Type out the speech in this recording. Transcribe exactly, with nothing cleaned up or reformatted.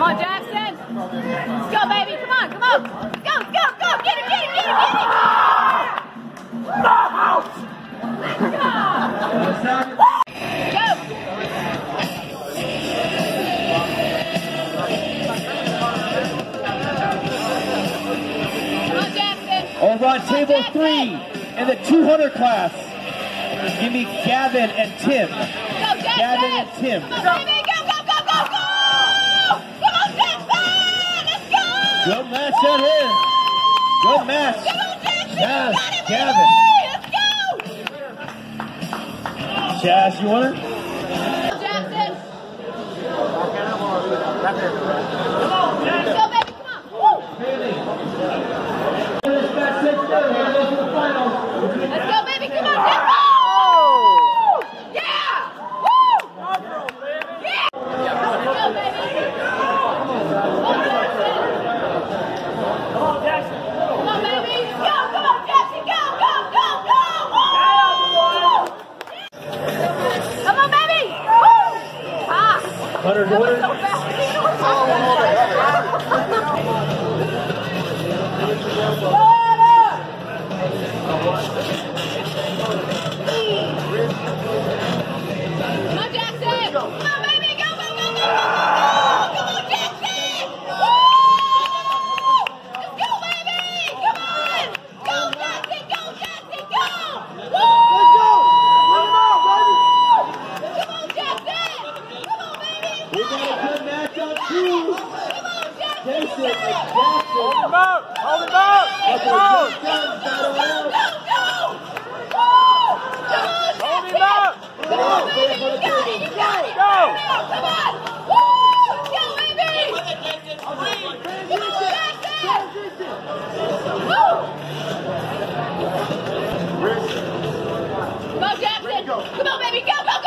on, Jackson. Let's go, baby. Come on, come on. Let's go, let's go, let's go. Get him, get him, get him, get him. Out. Let's go. Over on table three in the two hundred class. Give me Gavin and Tim. Go, Jackson. Gavin and Tim. Come on, baby. Go, go, go, go, go. Come on, Jackson. Let's go. Good match out here. Good match. Come on, Jackson. Yes, You got it, Gavin. Let's go. Chaz, you want it? Jackson. Come on, Jackson. Let's go, baby. Come on. Woo. Let's go, baby. Come on, Jackson. Yeah. Woo. Yeah. Let's go, baby. Come on, Jackson. Come on, baby. Go. Come on, Jackson. Go, go, go, go. Woo. Come on, baby. Woo. Ah. Hunter, That was so Come on, Jackson! Come on, baby! Go, go, go, go, go! Come on, Jackson! Woo! Let's go, baby! Come on! Go, Jackson! Go, Jackson! Go! Woo! Let's go! Come on, Jackson! Come on, baby! We got a good match on two. Come on, Jackson! Jason and Jackson. Hold him out! Hold him out! Let's go! Go, go, go! Woo! Come on, Hold him Jackson! out! Come on, baby! You got it! You got it! Go! Come on! Woo! Let's go, baby! Come on, Jackson! Woo! Come on, Jackson! Come on, baby! Go, go, go!